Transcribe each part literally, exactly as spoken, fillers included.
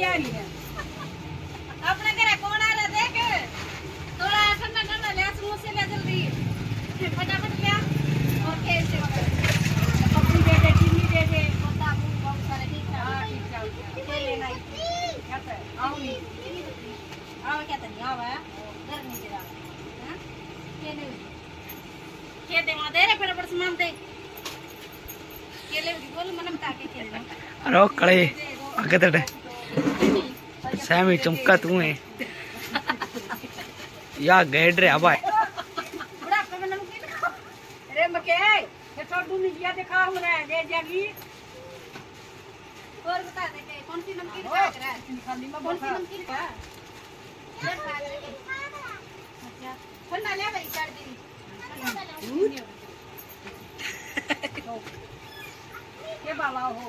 आ रही है अपने घर कौन आ रहा देख थोड़ा ठंडा ठंडा ले समोसे ले जल्दी फटाफट ले और कैसे पप्पू दे दे चीनी दे दे पत्ता बहुत सारे ठीक है हां ठीक है क्या लेना है क्या है आओ नहीं आओ क्या तनी आओ है घर नहीं जरा हां क्या नहीं क्या दे मां दे रे फटाफट सामान दे केले बोल मनम ताके केले अरे कड़े आगे तड़े सैमी चमका तू है या गेड रे अबाय बड़ा पे नमकीन खा अरे मके ये छोटू ने दिया दिखा हमने दे जागी और बता दे के कौन सी नमकीन खा रहा है खाली में कौन सी नमकीन खा ले खा ले अच्छा ठंडा ले भाई कर दी ये बाला हो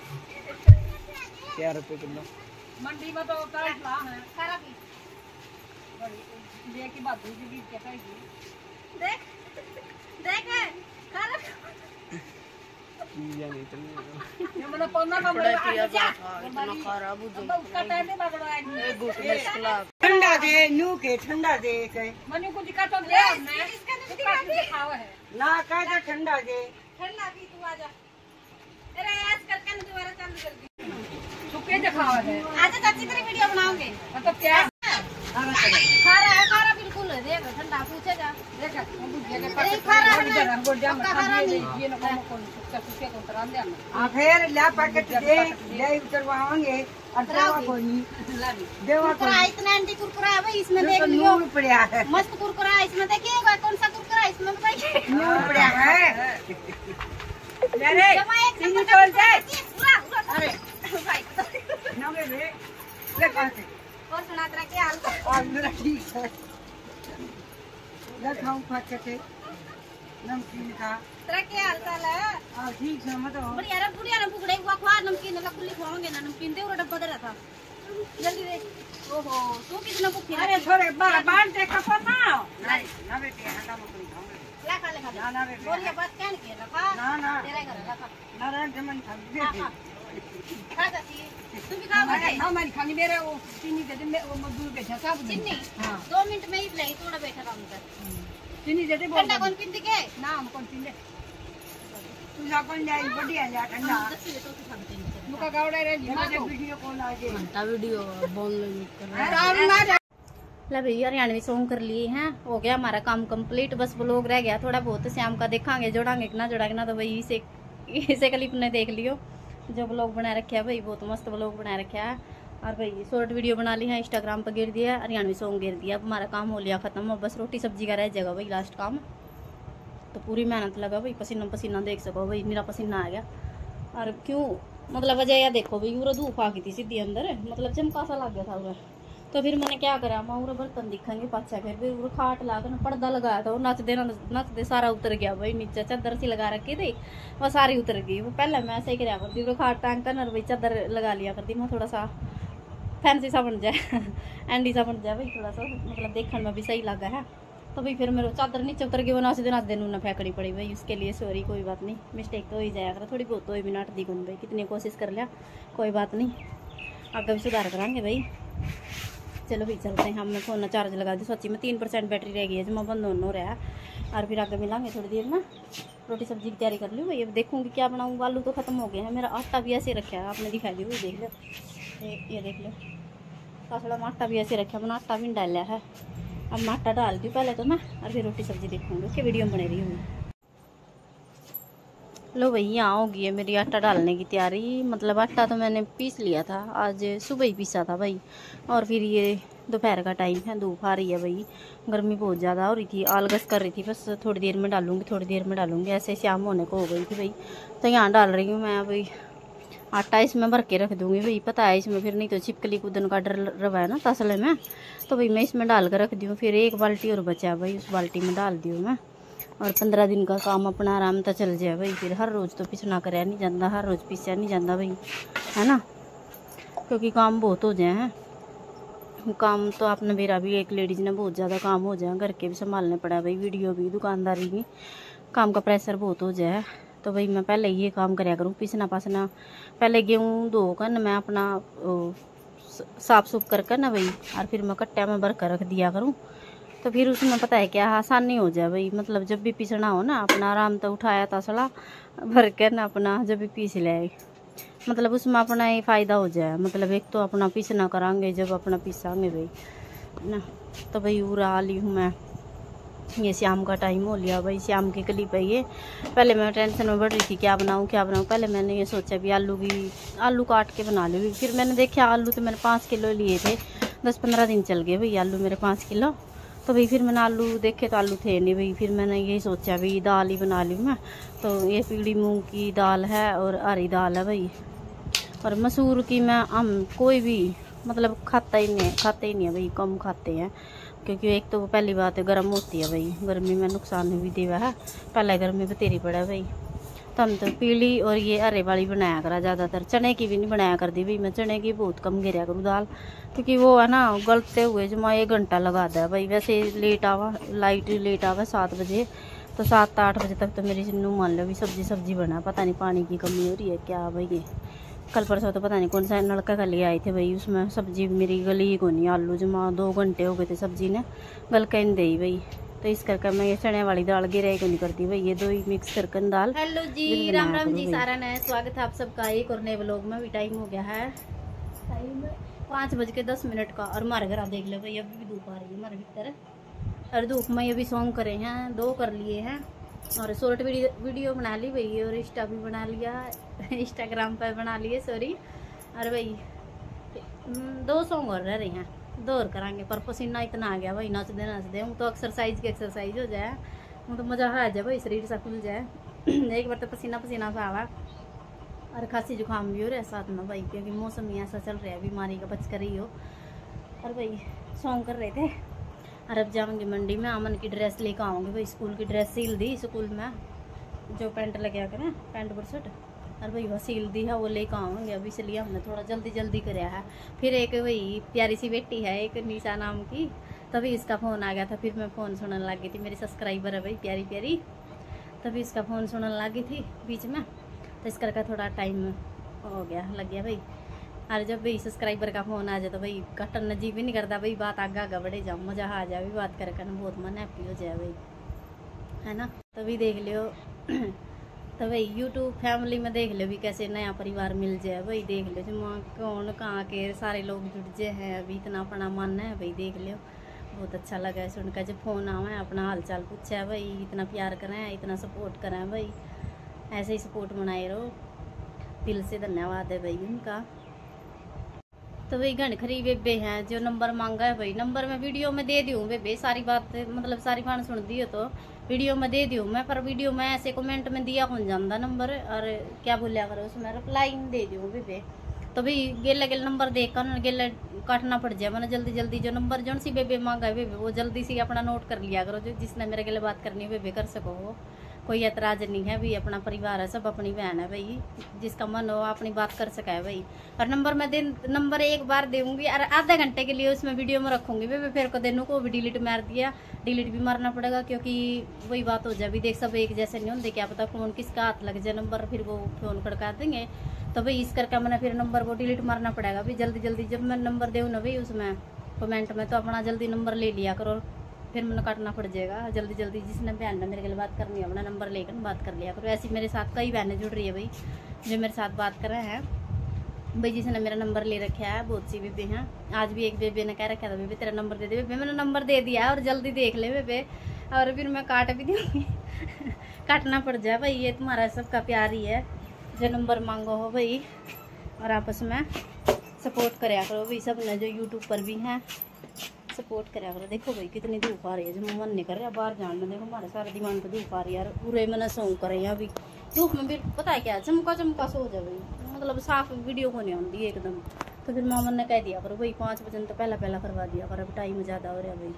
क्या रुपए किलो मंडी में तो काट ला है खराब ही ये की बात दूसरी की क्या कहेगी देख देख खराब ये नहीं चलने ये मतलब पौना का बड़ा किया था इतना खराब हो गया उसका टाइम में बगड़ा है एक घुटने खिला ठंडा दे नू के ठंडा दे के मनु को दिखा तो दे हमने इसका दिखा दिखावा है ना का जा ठंडा दे ठंडा भी तू आजा अरे ऐस करके ना दोबारा चालू कर दी सुके दिखावा है आजा चाची तेरी वीडियो बनाओगे मतलब क्या खारा है खारा बिल्कुल है देख ठंडा पूछे जा देख हम बुझे के खारा है हमको जाम खा ये ये ना कौन कौन सुके सुके को तरह दे हां फिर ला पैकेट दे ले उतरवाएंगे अठारह को नहीं देवा को इतना एंटी कुरकुरा है भाई इसमें देख लियो नूर पड़ा है मस्त कुरकुरा है इसमें देखिएगा कौन सा कुरकुरा है इसमें बताइए नूर पड़ा है ले रे चीनी छोड़ दे अरे भाई ना में ले ले काटे और सुना तेरा क्या हाल है और मेरा ठीक है ले खाऊं पैकेट नमकीन का तेरा क्या हाल चाल है हां ठीक है मत हो बढ़िया रे बुढ़िया ने बुगड़े हुआ खवा नमकीन लगा कुल्ली खवाओगे ना नमकीन दे और डब्बा दे रहा था जल्दी दे ओहो तू कितना भूखी अरे थोड़े बांध दे कपा ना नहीं ना बेटे हटा मत खाऊंगा ला खा ले खा ना ना बेटे बोलिए बात क्या नहीं किया रखा ना ना तेरा घर रखा ना रे जमन खा दे खा जाती तू भी खा भाई हमारी खानी मेरे वो चीनी दे दे वो मजदूर के झसा चिन्नी हां दो मिनट में ही ले थोड़ा बैठा रहा अंदर चीनी दे दे ठंडा कौन पीती के ना हम कौन पीने तू जा कौन जाई बढ़िया जा ठंडा मुका गावड़ा रे मुझे वीडियो कॉल आ गई घंटा वीडियो बोल कर ला भैया हरियाणवी सॉन्ग कर लिए हैं हो गया हमारा काम कंप्लीट बस व्लॉग रह गया थोड़ा बहुत शाम का देखांगे जोड़ांगे कि ना जोड़ांगे ना तो भाई इसे इसे क्लिप ने देख लियो जो व्लॉग बना रखा है भाई बहुत मस्त व्लॉग बना रखा है और भाई शॉर्ट वीडियो बना ली है इंस्टाग्राम पर गिर दिया हरियाणवी सॉन्ग गिर दिया अब हमारा काम हो लिया खत्म अब बस रोटी सब्जी का रह जाएगा भाई लास्ट काम तो पूरी मेहनत लगा भाई पसीना पसीना देख सको भाई मेरा पसीना आ गया और क्यों मतलब वजह यह देखो भाई पूरा धूप आ गई थी सीधी अंदर मतलब चमका सा लग गया था पूरा तो फिर मैंने क्या करा मैं पूरा बर्तन दिखेंगे पाछा फिर भी पूरा खाट ला कर पर्दा लगाया था वो नचदे नचदे सारा उतर गया भाई नीचे चादर सी लगा रखी थी वो सारी उतर गई वो पहले मैं ऐसे ही कराया करती पूरा खाट टांग कर भाई चादर लगा लिया करती मैं थोड़ा सा फैंसी सा बन जाए एंडी सा बन जाए भाई थोड़ा सा मतलब देखने में भी सही लगा है तो भाई फिर मेरे चादर नीचे उतर गई वो नचदे नचदे नूना फेंकनी पड़ी भाई उसके लिए सॉरी कोई बात नहीं मिस्टेक तो हो ही जाया कर थोड़ी बहुत तो भी नाट दी गुन भाई कितनी कोशिश कर लिया कोई बात नहीं आगे भी सुधार करांगे भाई चलो भाई चलते हैं हमने फोन चार्ज लगा दी सोची में तीन परसेंट बैटरी रह गई है जमा बंद होना हो रहा है और फिर आगे मिलांगे थोड़ी देर ना रोटी सब्जी की तैयारी कर लूँ भाई अब देखूँगी क्या बनाऊँ आलू तो खत्म हो गए हैं मेरा आटा भी ऐसे रखा है आपने दिखा दी वो देख लो ये देख लो कासड़ा में आटा भी ऐसे रखा मैंने आटा भी डाला है अब मैं आटा डाल दी पहले तो मैं और फिर रोटी सब्जी देखूँगी उसकी वीडियो बने रही हूँ लो भाई यहाँ होगी है मेरी आटा डालने की तैयारी मतलब आटा तो मैंने पीस लिया था आज सुबह ही पीसा था भाई और फिर ये दोपहर का टाइम है धूप आ रही है भाई गर्मी बहुत ज़्यादा हो रही थी आलगस कर रही थी बस थोड़ी देर में डालूंगी थोड़ी देर में डालूंगी ऐसे शाम होने को हो गई थी भाई तो यहाँ डाल रही हूँ मैं भाई आटा इसमें भर के रख दूँगी भाई पता है इसमें फिर नहीं तो छिपकली कूदन का डर रवा है ना तसले में तो भाई मैं इसमें डाल कर रख दी हूँ फिर एक बाल्टी और बचा भाई उस बाल्टी में डाल दी हूँ मैं और पंद्रह दिन का काम अपना आराम तो चल जाए भाई फिर हर रोज़ तो पिसना कराया नहीं जाता हर रोज़ पीसा नहीं जाता भाई है ना क्योंकि काम बहुत हो जाए हैं काम तो आपने मेरा भी एक लेडीज़ ने बहुत ज़्यादा काम हो जाए घर के भी संभालने पड़ा भाई वीडियो भी दुकानदारी भी काम का प्रेशर बहुत हो जाए तो भाई मैं पहले ये काम कराया करूँ पिसना पासना पहले गेहूँ धो कर मैं अपना साफ सूफ करके ना भाई, और फिर मैं कट्टा में भर कर रख दिया करूँ, तो फिर उसमें पता है क्या आसानी हो जाए भाई। मतलब जब भी पीसना हो ना, अपना आराम तो उठाया तसला भर कर ना अपना जब भी पीस ले, मतलब उसमें अपना ये फ़ायदा हो जाए। मतलब एक तो अपना पीसना करांगे, जब अपना पीसांगे भाई ना। तो भाई उड़ा ली हूँ मैं, ये शाम का टाइम हो लिया भाई, शाम की क्लिप है ये। पहले मैं टेंशन में बढ़ रही थी क्या बनाऊँ क्या बनाऊँ। पहले मैंने ये सोचा भी आलू भी आलू काट के बना लूँगी, फिर मैंने देखा आलू तो मैंने पाँच किलो लिए थे, दस पंद्रह दिन चल गए भाई आलू मेरे पाँच किलो। तो भाई फिर मैंने आलू देखे तो आलू थे नहीं भाई, फिर मैंने यही सोचा भाई दाल ही बना लूँ मैं। तो ये पीली मूंग की दाल है और हरी दाल है भाई, और मसूर की मैं हम कोई भी मतलब खाता ही नहीं खाते ही नहीं है भाई, कम खाते हैं। क्योंकि एक तो पहली बात है गर्म होती है भाई, गर्मी में नुकसान भी देवा है, पहले गर्मी बतेरी पड़ा है भाई। तो हम तो पीली और ये हरे वाली बनाया करा, ज़्यादातर चने की भी नहीं बनाया करती भाई, मैं चने की बहुत कम गिरा करूँ दाल, क्योंकि वो है ना गलते हुए जमा एक घंटा लगा दिया भाई। वैसे लेट आवा, लाइट लेट आवा सात बजे, तो सात आठ बजे तक तो मेरी सिन्नू मान लो भी सब्जी सब्जी बना। पता नहीं पानी की कमी हो रही है क्या भाई। ये कल परसों तो पता नहीं कौन सा नलका का ले आए थे भाई, उसमें सब्जी मेरी गली ही को नहीं, आलू जमा दो घंटे हो गए थे सब्जी ने गल के नहीं दी भाई। तो इस करके मैं ये चने वाली दाल गिराई को नहीं करती भाई, ये दो ही मिक्स करके दाल। हेलो जी, राम राम जी, सारा नया स्वागत है आप सबका एक और नए व्लॉग में। भी टाइम हो गया है टाइम पाँच बज के दस मिनट का, और हमारे घर आप देख लो भाई अभी भी धूप आ रही है हमारे भीतर। और धूप में अभी सॉन्ग करे हैं, दो कर लिए हैं, और शॉर्ट वीडियो वीडियो बना ली भाई, और इंस्टा भी बना लिया, इंस्टाग्राम पर बना लिए सॉरी। और भाई दो सॉन्ग और रह रहे हैं, दो और कराएंगे, पर पसीना इतना आ गया भाई, नचदे नचदे हूँ तो एक्सरसाइज की एक्सरसाइज हो जाए, हूँ तो मज़ा आ जाए भाई, शरीर सा खुल जाए। एक बार तो पसीना पसीना सा आवा, और खांसी जुकाम भी हो रहा है साथ में भाई, क्योंकि मौसम ही ऐसा चल रहा है, बीमारी का बच कर ही हो। और भाई सॉन्ग कर रहे थे, और अब जाऊँगी मंडी में, अमन की ड्रेस लेकर आऊँगी भाई, स्कूल की ड्रेस सील दी स्कूल में, जो पैंट लगे आकर ना पैंट बरसट, और भाई वह सील दी है वो लेकर आऊँगी अभी, इसलिए हमने थोड़ा जल्दी जल्दी कराया है। फिर एक वही प्यारी सी बेटी है एक निशा नाम की, तभी इसका फ़ोन आ गया था, फिर मैं फ़ोन सुनने लग गई थी, मेरी सब्सक्राइबर है भाई प्यारी प्यारी, तभी इसका फ़ोन सुनने लग गई थी बीच में, तो इस करके थोड़ा टाइम हो गया लग गया भाई। और जब भाई सब्सक्राइबर का फ़ोन आ जाए तो भाई कटन नजीब भी नहीं करता भाई, बात आगा आगा बढ़े जाओ, मज़ा आ जाए बात करके ना, बहुत मन हैप्पी हो जाए भाई, है ना। तभी देख लियो तो भाई यूट्यूब फैमिली में देख लो भी कैसे नया परिवार मिल जाए भाई, देख लो जो माँ कौन कहाँ के सारे लोग जुड़ जाए हैं अभी, इतना अपना मन है भाई, देख लो बहुत अच्छा लगा है सुनकर। जब फ़ोन आवा है अपना हाल चाल पूछा है भाई, इतना प्यार करें इतना सपोर्ट करें भाई, ऐसे ही सपोर्ट बनाए रहो, दिल से धन्यवाद है भाई उनका। तो भाई घनखरी बेबे हैं जो नंबर मांगा है भाई, नंबर मैं वीडियो में दे दूँ बेबे, सारी बात मतलब सारी बात सुन दी हो तो वीडियो में दे दूँ मैं, पर वीडियो में ऐसे कमेंट में दिया कौन जाता नंबर, और क्या बोलिया करो उसमें रिप्लाई नहीं दे दूँ बेबे। तो भाई गेले गेले नंबर देख कर गेले काटना पड़ जाए, मैंने जल्दी जल्दी जो नंबर जो सी बेबे मांगा है बेबे वो जल्दी से अपना नोट कर लिया करो, जो जिसने मेरे गेले बात करनी है बेबे कर सको, वो कोई ऐतराज नहीं है भाई, अपना परिवार है, सब अपनी बहन है भाई, जिसका मन हो अपनी बात कर सका है भाई। और नंबर मैं दिन नंबर एक बार दूंगी और आधे घंटे के लिए उसमें वीडियो में रखूंगी भाई, फिर को देनों को भी डिलीट मार दिया, डिलीट भी मारना पड़ेगा, क्योंकि वही बात हो जाए भी, देख सब एक जैसे नहीं होते, क्या पता फ़ोन किसका हाथ लग जाए नंबर, फिर वो फ़ोन खड़का देंगे, तो भाई इस करके मैंने फिर नंबर को डिलीट मारना पड़ेगा भाई जल्दी जल्दी। जब मैं नंबर दूँ ना भाई उसमें कमेंट में, तो अपना जल्दी नंबर ले लिया करो, फिर मैंने काटना पड़ जाएगा जल्दी जल्दी। जिसने बहन ने मेरे के लिए बात करनी है अपना नंबर लेकर बात कर लिया करो। ऐसी मेरे साथ कई बहनें जुड़ रही है भाई जो मेरे साथ बात कर रहे हैं भाई, जिसने मेरा नंबर ले रखा है, बहुत सी बेबे हैं। आज भी एक बेबे ने कह रखा था बेबे तेरा नंबर दे दे, बेबे मैंने नंबर दे दिया है और जल्दी देख ले बेबे, और फिर मैं काट भी दूँगी काटना पड़ जाए भाई, ये तुम्हारा सबका प्यार ही है जो नंबर मांगो हो भाई, और आपस में सपोर्ट कराया करो भाई, सब ने जो यूट्यूब पर भी हैं सपोर्ट कराया करो। देखो भाई कितनी धूप आ रही है, जो मन नहीं कर रहा बाहर जाने में, देखो हमारे सारे दीवान पर धूप आ रही है यार, पूरे मैंने सो करे हैं अभी धूप में भी, पता है क्या चमका चमका सो जाए भाई, मतलब साफ वीडियो को नहीं आती एकदम। तो फिर मामन ने कह दिया करो भाई पाँच बजे तो पहला पहला करवा दिया करो, अब टाइम ज़्यादा हो रहा है भाई,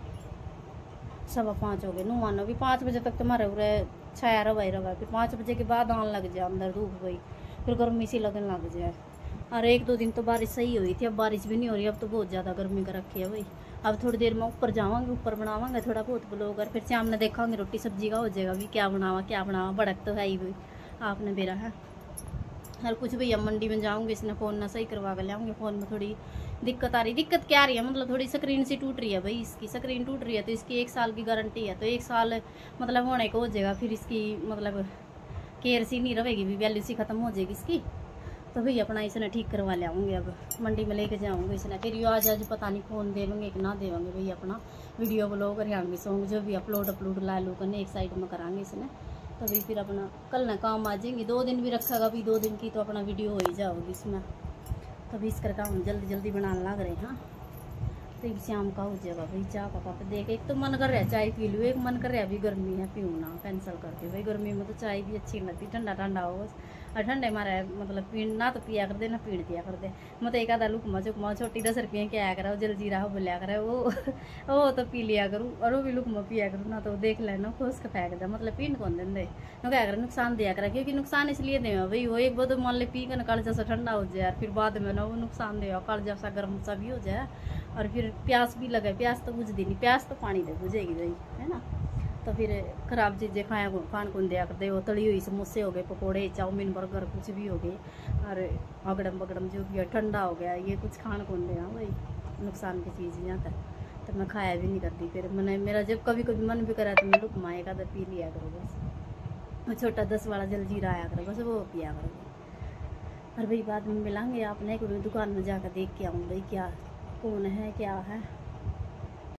सवा पाँच हो गए, नो मानो भी पाँच बजे तक तुम्हारे पूरे छाया रवाई रवा, फिर पाँच बजे के बाद आने लग जाए अंदर धूप भाई, फिर गर्मी सी लगने लग जाए। और एक दो दिन तो बारिश सही हुई थी, अब बारिश भी नहीं हो रही, अब तो बहुत ज़्यादा गर्मी कर रखी है भाई। अब थोड़ी देर में ऊपर जावांगे, ऊपर बनावांगे थोड़ा बहुत ब्लॉग, और फिर शाम ने देखांगे रोटी सब्जी का हो जाएगा भी, क्या बनावा क्या बनावा, भड़क तो है ही भाई आपने बेरा है और कुछ भैया मंडी में जाऊंगी, इसने फ़ोन ना सही करवा कर लाऊंगी। फ़ोन में थोड़ी दिक्कत आ रही, दिक्कत क्या आ रही है मतलब थोड़ी स्क्रीन सी टूट रही है भाई, इसकी स्क्रीन टूट रही है तो इसकी एक साल की गारंटी है, तो एक साल मतलब होने को हो जाएगा, फिर इसकी मतलब केयर सी नहीं रहेगी, भी वैल्यू सी ख़त्म हो जाएगी इसकी। तो भैया अपना इसने ठीक करवा लाऊंगी, अब मंडी में लेके जाऊंगी इसने, फिर यो आज आज पता नहीं फ़ोन देवेंगे कि ना देवेंगे भैया। अपना वीडियो ब्लॉग हरियाणवी सॉन्ग जो भी अपलोड अपलोड ला लू करने एक साइड में कराएंगे इसने, तभी फिर अपना कल ना काम आ जाएंगे। दो दिन भी रखेगा भी, दो दिन की तो अपना वीडियो हो ही जाओगी इसमें, तभी इसका काम जल्दी जल्दी बनाने लग रहे हैं। हाँ तो एक शाम का हो जाएगा भाई, चाय का कप देख, एक तो मन कर रहा है चाय पी लूँ, एक मन कर रहा है अभी गर्मी है पीऊँ ना, कैंसिल करके भाई। गर्मी में तो चाय भी अच्छी नहीं लगती, ठंडा ठंडा हो बस, और ठंडे मारा मतलब पीन ना तो पिया कर दे ना पीण दिया कर दे। मतलब एक आधा लुकमा चुकमा छोटी दस रुपये के आया करा, जलजीरा हो बोलिया करे वो वो तो पी लिया करूँ, और वो भी लुकमा पिया करूँ ना, तो देख लेना खोस के फेंक दे, मतलब पीन कौन देंगे ना क्या करे, नुकसान दिया करा, क्योंकि नुकसान इसलिए दे भाई वो एक बार तो मान ले पी कर कल जैसा ठंडा हो जाए, फिर बाद में ना वो नुकसान दे कल जैसा गर्म सा भी हो जाए, और फिर प्यास भी लगे, प्यास तो बुझ दी नहीं, प्यास तो पानी दे बुझेगी भाई, है ना। तो फिर ख़राब चीज़ें खाया खान कौन दिया करते, वो तली हुई समोसे हो गए, पकोड़े चाउमीन बर्गर कुछ भी हो गए, और अगड़म बगड़म जो भी है ठंडा हो गया, ये कुछ खान कौन दिया भाई, नुकसान की चीज़ यहाँ तक तो मैं खाया भी नहीं करती। फिर मैंने मेरा जब कभी कभी मन भी करा तो मैं लुकमा एक आधा पी लिया करो बस, वो छोटा दस वाला जलजीरा आया करो बस, वो पिया करो। और भाई बाद में मिलांगे, आपने दुकान में जाकर देख के आऊँ भाई क्या कौन है क्या है।